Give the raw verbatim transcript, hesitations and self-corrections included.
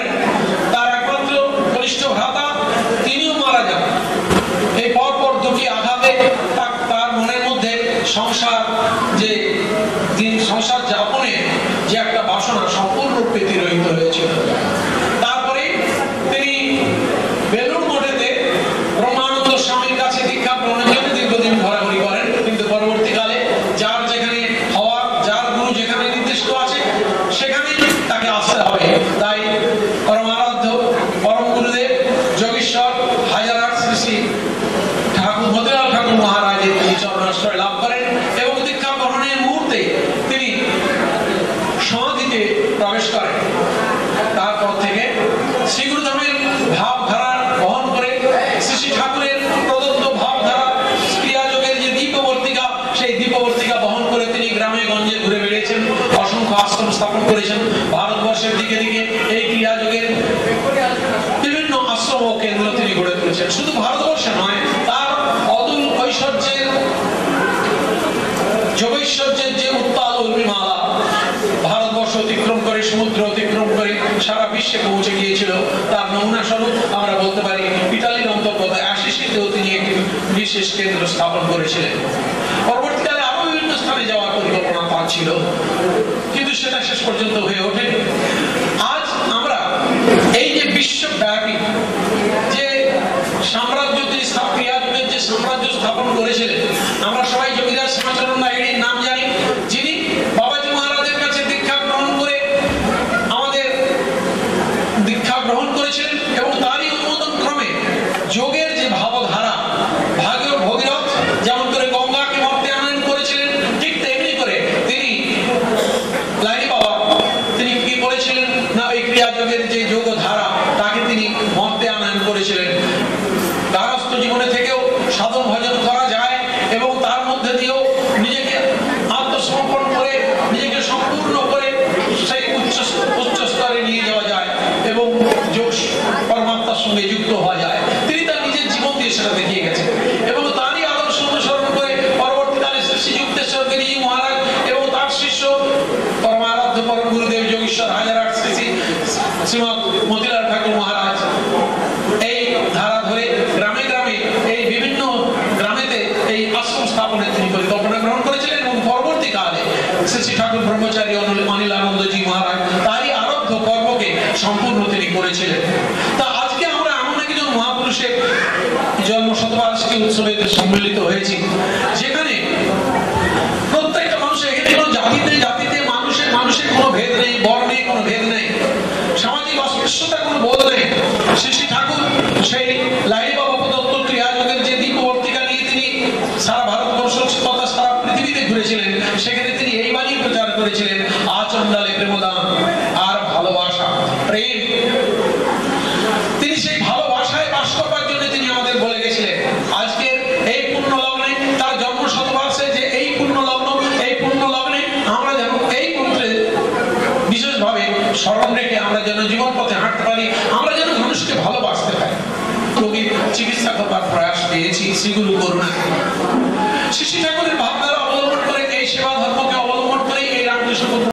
তার একমাত্র কনিষ্ঠ ভ্রাতা তিনিও মারা যান। এই পরপর দুটি আঘাতে তার মনের মধ্যে সংসার যে সংসার যাপনের যে একটা বাসনা সম্পূর্ণরূপে তিরোহিত হয়েছিল। তারপরে তিনি বেলুড় মঠেতে ব্রহ্মানন্দ স্বামীর কাছে দীক্ষা গ্রহণের জন্য দীর্ঘদিন ঘোরাঘুরি করেন, কিন্তু পরবর্তীকালে যার যেখানে হওয়ার, যার গুরু যেখানে নির্দিষ্ট আছে সেখানে তাকে আসতে হবে। তাই পরমারাধ্য পরম গুরুদেব যোগেশ্বর হাজারহাট শ্রী শ্রী ঠাকুর মতিলাল ঠাকুর মহারাজের তিনি চরণাশ্রয় লাভ করেন এবং দীক্ষা গ্রহণের মুহূর্তে তিনি সমাধিতে প্রবেশ করেন। তারপর থেকে শ্রী গুরুধামের ভাবধারা বহন করে শ্রী শ্রী ঠাকুরের প্রদত্ত ভাবধারা ক্রিয়াযোগের যে দীপবর্তিকা, সেই দীপবর্তিকা বহন করে তিনি গ্রামে গঞ্জে ঘুরে বেড়িয়েছেন, অসংখ্য আশ্রম স্থাপন করেছেন। ভারতবর্ষের দিকে দিকে এই ক্রিয়াযোগের বিভিন্ন আশ্রম ও কেন্দ্র তিনি গড়ে তুলেছেন। শুধু ভারতবর্ষে নয়, তার অতুল ঐশ্বর্যের যোগৈশ্বর্যের যে উত্তাল উর্মিমালা ভারতবর্ষ অতিক্রম করে, সমুদ্র অতিক্রম করে সারা বিশ্বে পৌঁছে গিয়েছিল, তার নমুনা স্বরূপ আমরা বলতে পারি ইতালির অন্তর্গত অ্যাসিসিতেও তিনি একটি বিশেষ কেন্দ্র স্থাপন করেছিলেন। পরবর্তীকালে আরো বিভিন্ন স্থানে যাওয়ার পরিকল্পনা তার ছিল, কিন্তু সেটা শেষ পর্যন্ত হয়ে ওঠেনি। আজ আমরা এই যে বিশ্বব্যাপী যে সাম্রাজ্য, তিনি ক্রিয়াযুগের যে সাম্রাজ্য স্থাপন করেছিলেন, আমরা সবাই যোগীরাজ শ্যামাচরণ নাইড়ির নাম জানি, যিনি বাবাজি মহারাজের কাছে দীক্ষা গ্রহণ করে আমাদের দীক্ষা গ্রহণ করেছিলেন এবং তারই অনুমোদন ক্রমে যোগের যে ভাবধারা, ভাগীরথ ভগীরথ যেমন করে গঙ্গাকে মর্তে আনয়ন করেছিলেন, ঠিক তেমনি করে তিনি লাইনি বাবা তিনি কি করেছিলেন না, এই ক্রিয়াযোগের যে যোগ ধারা তাকে তিনি মর্তে আনয়ন করেছিলেন। গারস্থ জীবনে থেকেও সাধন ভজন করা যায় এবং তার মধ্যে দিয়েও নিজেকে আত্মসমর্পণ করে নিজেকে সম্পূর্ণ করে সেই উচ্চ উচ্চ স্তরে নিয়ে যাওয়া যায় এবং যোগ পরমাত্মার সঙ্গে যুক্ত হওয়া যায়। তিনি তার নিজের জীবন দিয়ে সেটা দেখিয়ে গেছেন এবং তারই আদর্শ অনুসরণ করে পরবর্তীকালে শ্রী যুক্তেশ্বর গিরিজি মহারাজ এবং তার শিষ্য পরমারাধ্য পরম গুরুদেব যোগেশ্বর হাজারহাট শ্রী শ্রী শ্রীমৎ মতিলাল ঠাকুর মহারাজ এই ধারা ধরে গ্রামে গ্রামে এই বিভিন্ন গ্রামেতে এই আশ্রম স্থাপনের তিনি পরিকল্পনা গ্রহণ করেছিলেন এবং পরবর্তীকালে শ্রী শ্রী ঠাকুর ব্রহ্মচারী অনিলানন্দজি মহারাজ তারই আরব্ধ কর্মকে সম্পূর্ণ তিনি করেছিলেন। তা আজকে আমরা এমন একজন মহাপুরুষের জন্ম শতবার্ষিকী উৎসবে সম্মিলিত হয়েছি, যেখানে প্রত্যেকটা মানুষের, এখানে কোনো জাতিতে জাতিতে মানুষের মানুষের কোনো ভেদ নেই, বর্ণে কোনো ভেদ নেই, সামাজিক অস্পৃশ্যতার কোনো বোধ নেই। শ্রী শ্রী ঠাকুর সেই লাইনি বাবা প্রদত্ত ক্রিয়াযোগের যে দীপবর্তিকা নিয়ে তিনি সারা ভারতবর্ষ তথা সারা পৃথিবীতে ঘুরেছিলেন, সেখানে তিনি এই বাণী প্রচার করেছিলেন, আচণ্ডালে প্রেমদান আর ভালোবাসা প্রেম। তিনি সেই ভালোবাসায় বাস করবার জন্য তিনি আমাদের বলে গেছিলেন। আজকের এই পূর্ণ লগ্নে, তার জন্ম শতবার্ষে যে এই পূর্ণ লগ্ন, এই পূর্ণ লগ্নে আমরা যেন এই মন্ত্রে বিশেষভাবে স্মরণ রেখে আমরা যেন জীবন পথে হাঁটতে পারি, আমরা যেন মানুষকে ভালোবাসতে পারি। রোগীর চিকিৎসা করবার প্রয়াস পেয়েছি শ্রীগুরু করুণা। শ্রী শ্রী ঠাকুরের